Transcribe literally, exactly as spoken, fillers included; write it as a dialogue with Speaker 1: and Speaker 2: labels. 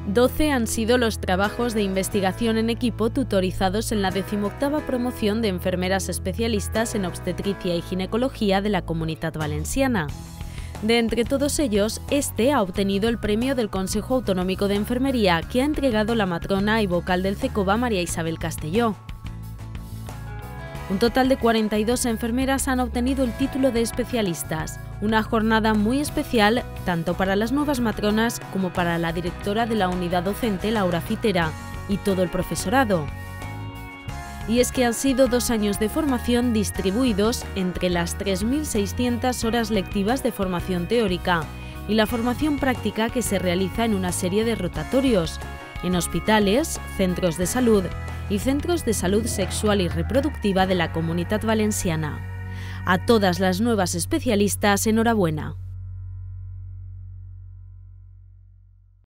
Speaker 1: doce han sido los trabajos de investigación en equipo tutorizados en la decimoctava promoción de enfermeras especialistas en obstetricia y ginecología de la Comunitat Valenciana. De entre todos ellos, este ha obtenido el premio del Consejo Autonómico de Enfermería que ha entregado la matrona y vocal del CECOVA, María Isabel Castelló. Un total de cuarenta y dos enfermeras han obtenido el título de especialistas, una jornada muy especial tanto para las nuevas matronas como para la directora de la unidad docente, Laura Fitera, y todo el profesorado. Y es que han sido dos años de formación distribuidos entre las tres mil seiscientas horas lectivas de formación teórica y la formación práctica que se realiza en una serie de rotatorios, en hospitales, centros de salud y centros de salud sexual y reproductiva de la Comunitat Valenciana. A todas las nuevas especialistas, enhorabuena.